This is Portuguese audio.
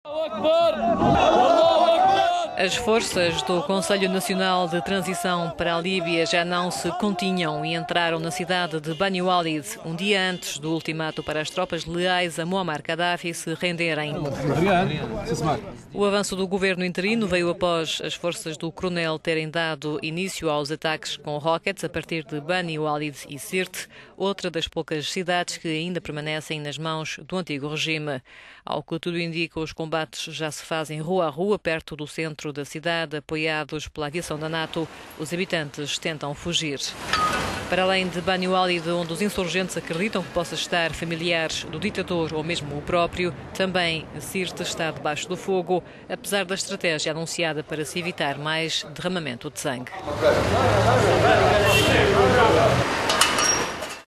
As forças do Conselho Nacional de Transição para a Líbia já não se continham e entraram na cidade de Bani Walid um dia antes do ultimato para as tropas leais a Muammar Gaddafi se renderem. O avanço do governo interino veio após as forças do coronel terem dado início aos ataques com rockets a partir de Bani Walid e Sirte, outra das poucas cidades que ainda permanecem nas mãos do antigo regime. Ao que tudo indica, os combates já se fazem rua a rua, perto do centro da cidade, apoiados pela aviação da NATO. Os habitantes tentam fugir. Para além de Bani Walid, onde os insurgentes acreditam que possa estar familiares do ditador ou mesmo o próprio, também Sirte está debaixo do fogo, apesar da estratégia anunciada para se evitar mais derramamento de sangue.